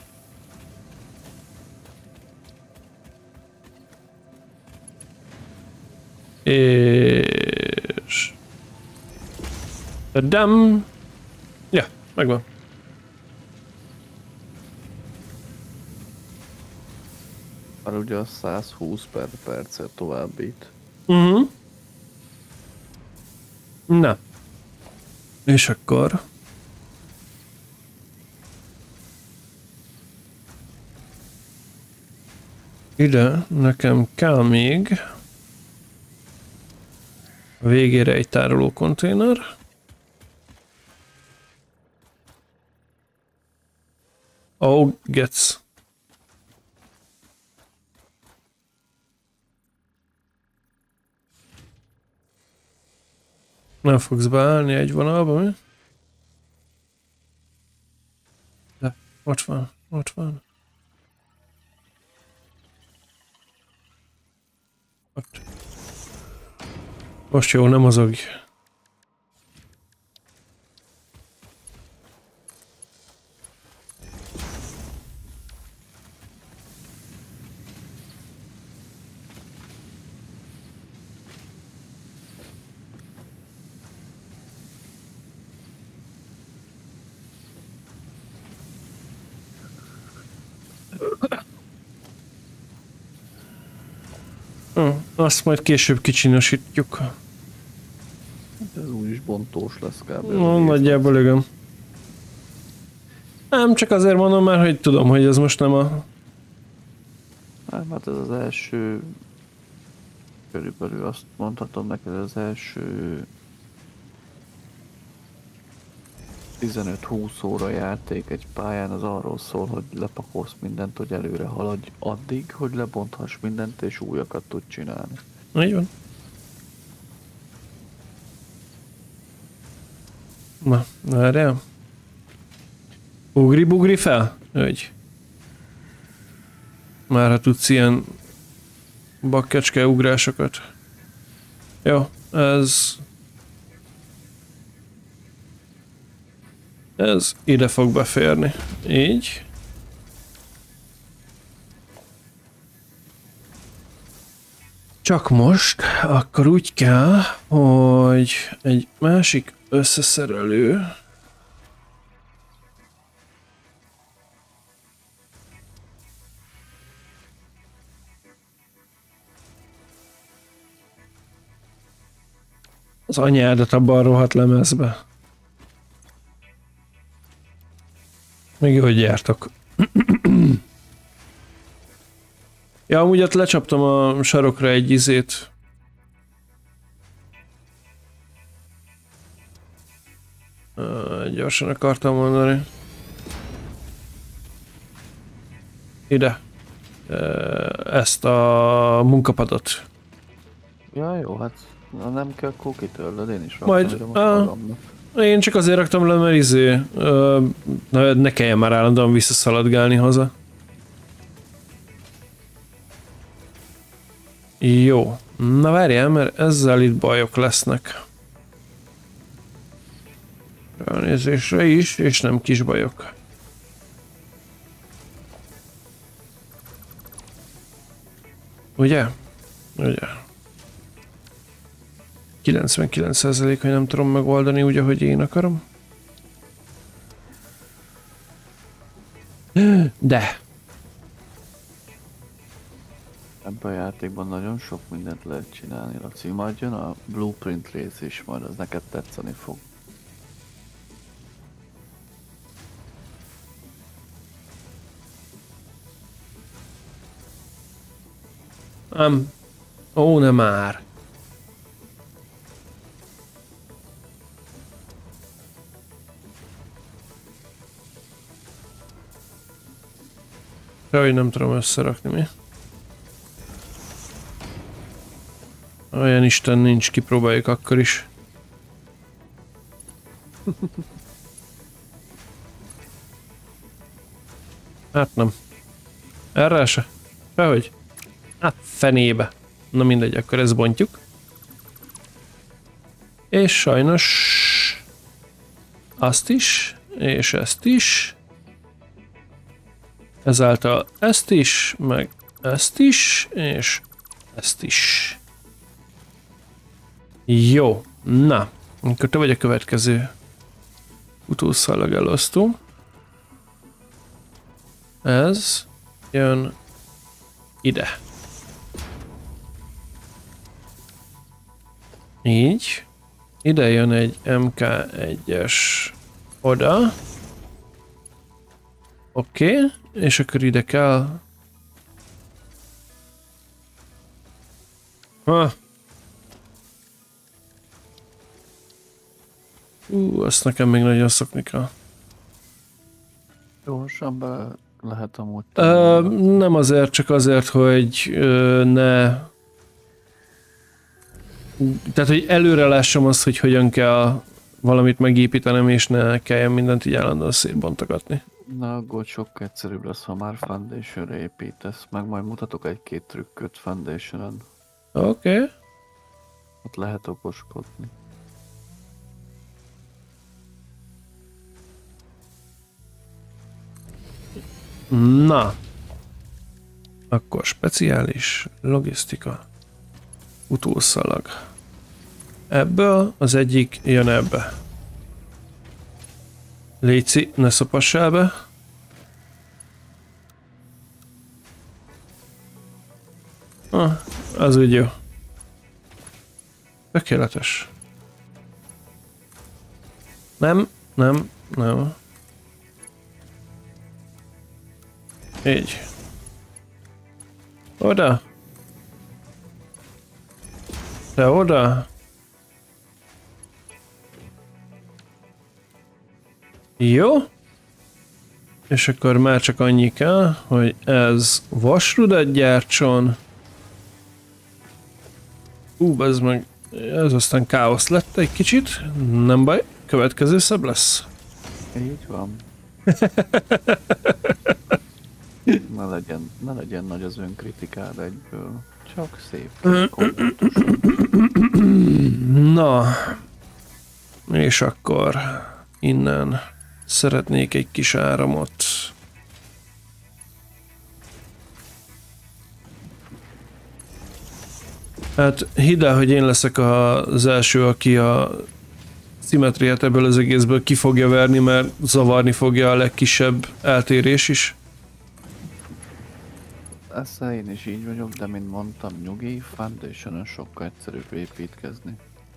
És... Tadam! Ja, megvan. Már ugye a száz húsz per percet továbbít. Uh-huh. Na. És akkor... Ide nekem kell még a végére egy tároló konténer. Oh, gets. Nem fogsz beállni egy vonalba, mi? De, ott van, ott van. Ott. Most jó, nem mozogj. Hm, azt majd később kicsinosítjuk. Ez úgyis bontós lesz kb. No, nagyjából igen. Nem, csak azért mondom már, hogy tudom, hogy ez most nem a... Nem, hát ez az első... Körülbelül azt mondhatom neked, az első... tizenöt-húsz óra játék egy pályán az arról szól, hogy lepakolsz mindent, hogy előre haladj addig, hogy lebonthass mindent és újakat tud csinálni. Így van. Na, várjál. Ugri-bugri fel? Hogy. Már ha tudsz ilyen bakkecske ugrásokat. Jó, ez... Ez ide fog beférni. Így. Csak most akkor úgy kell, hogy egy másik összeszerelő az anyádat abban a rohadt lemezbe. Még jó, hogy jártok. Ja, amúgy ott lecsaptam a sarokra egy izét. Uh, gyorsan akartam mondani. Ide. Uh, ezt a munkapadot. Ja, jó, hát ha nem kell, akkor kitörlöd, én is Majd, raktam uh, magamnak. Én csak azért raktam le, mert izé, uh, ne kelljen már állandóan visszaszaladgálni haza. Jó. Na várjál, mert ezzel itt bajok lesznek. Elnézésre is, és nem kis bajok. Ugye? Ugye? kilencvenkilenc százalék, hogy nem tudom megoldani úgy, ahogy én akarom. De. Ebben a játékban nagyon sok mindent lehet csinálni, Laci. Majd jön a blueprint rész is, majd az neked tetszeni fog. Nem. Ó, nem már. Hogy nem tudom összerakni, mi? Olyan Isten nincs, kipróbáljuk akkor is. Hát nem. Erre se? Sehogy? Hát fenébe. Na mindegy, akkor ezt bontjuk. És sajnos azt is, és ezt is. Ezáltal ezt is, meg ezt is, és ezt is. Jó, na, akkor te vagy a következő utószalag elosztó. Ez jön ide. Így. Ide jön egy em ká egyes oda. Oké, okay. És akkor ide kell... Ha. Ú, azt nekem még nagyon szokni kell. Gyorsan be lehet amúgy... Ö, nem azért, csak azért, hogy ö, ne... Tehát, hogy előre lássam azt, hogy hogyan kell valamit megépítenem, és ne kelljen mindent így állandóan szétbontogatni. Na, aggód sokkal egyszerűbb lesz, ha már Foundation-re építesz. Meg majd mutatok egy-két trükköt Foundation-en. Oké. Okay. Ott lehet okoskodni. Na. Akkor speciális logisztika. Utószalag. Ebből az egyik jön ebbe. Léci, ne szopassál be. Ah, az úgy jó. Tökéletes. Nem, nem, nem. Így. Oda. Te oda. Jó. És akkor már csak annyi kell, hogy ez vasrudat gyártson. Ú, ez meg, ez aztán káosz lett egy kicsit. Nem baj, következő szebb lesz. Így van. Ne legyen, ne legyen nagy az önkritikád egyből. Csak szép. Na. És akkor innen szeretnék egy kis áramot. Hát hidd el, hogy én leszek az első, aki a szimmetriát ebből az egészből ki fogja verni, mert zavarni fogja a legkisebb eltérés is. Ezzel én is így vagyok, de mint mondtam, nyugi, Foundation-on sokkal egyszerűbb építkezni.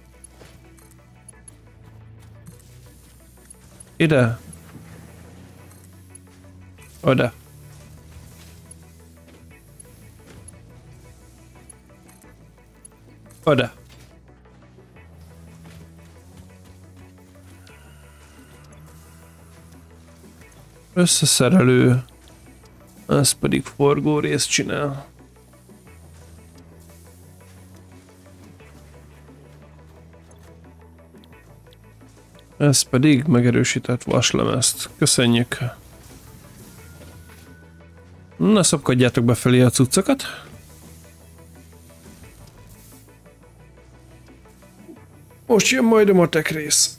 Ide. Oda. Oda. Összeszerelő. Ez pedig forgó részt csinál. Ez pedig megerősített vaslemezt. Köszönjük. Na, szopkodjátok befelé a cuccokat. Most jön majd a matek rész.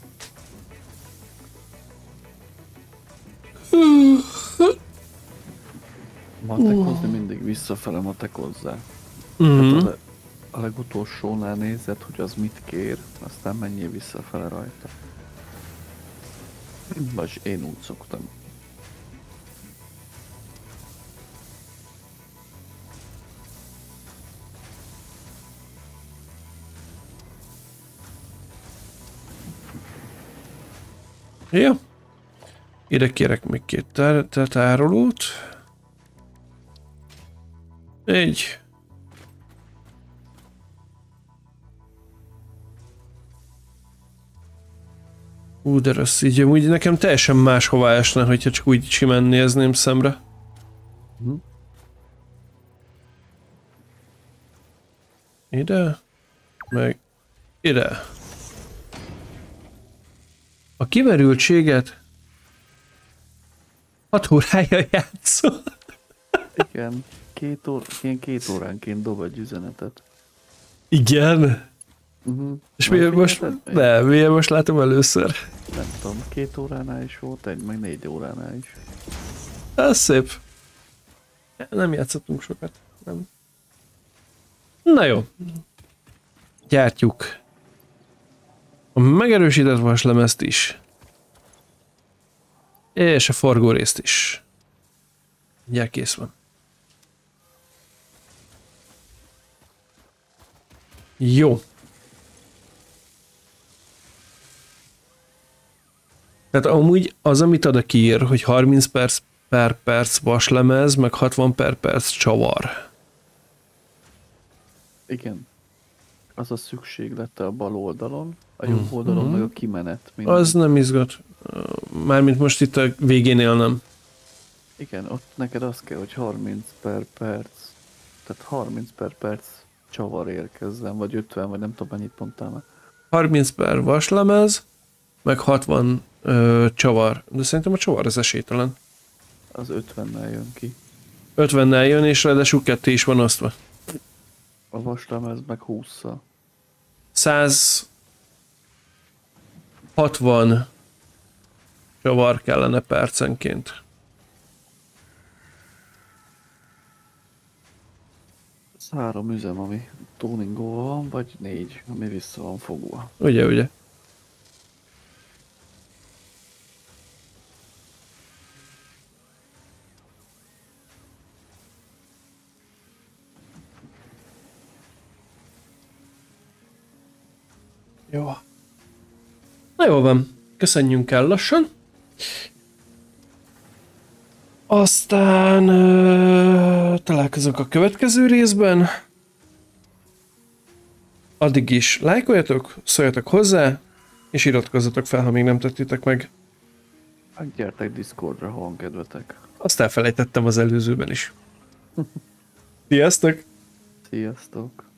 Matekozni mindig visszafele matekozzál. Mm-hmm. Hát a, le, a legutolsónál nézed, hogy az mit kér, aztán menjél visszafele rajta. Vagy én úgy szoktam. Jó. Ide kérek még két tár tárolót. Így. Ú, de rossz, így úgy nekem teljesen máshová esne, hogyha csak úgy simán nézném szemre. Hm? Ide. Meg ide. A kimerültséget hat órája játszol. Igen, két, óra, ilyen két óránként dob egy üzenetet. Igen. Uh-huh. És miért most, ne, miért most látom először? Nem tudom, két óránál is volt egy, meg négy óránál is. Ez szép. Nem játszottunk sokat. Nem. Na jó. Gyártjuk. A megerősített vaslemezt is. És a forgó részt is. Mindjárt kész van. Jó. Tehát amúgy az, amit ad a kiír, hogy harminc perc per perc vaslemez, meg hatvan per perc csavar. Igen. Az a szükséglete a bal oldalon, a jobb mm. oldalon Mm-hmm. meg a kimenet. Mindig. Az nem izgat. Mármint most itt a végénél nem. Igen, ott neked az kell, hogy harminc per perc, tehát harminc per perc csavar érkezzen, vagy ötven, vagy nem tudom mennyit mondtál meg. harminc per vaslemez, meg hatvan ö, csavar. De szerintem a csavar az esélytelen. Az ötvennel jön ki. ötvennel jön, és ráadásul ketté is van osztva. A vaslemez meg hússzal. száz hatvan csavar kellene percenként. Ez három üzem, ami tuningolva van, vagy négy, ami vissza van fogva. Ugye, ugye? Jó. Na jó van, köszönjünk el lassan. Aztán ö, találkozunk a következő részben. Addig is lájkoljatok, szóljatok hozzá, és iratkozzatok fel, ha még nem tettétek meg. Hát gyertek Discordra, ha van kedvetek. Azt elfelejtettem az előzőben is. Sziasztok! Sziasztok!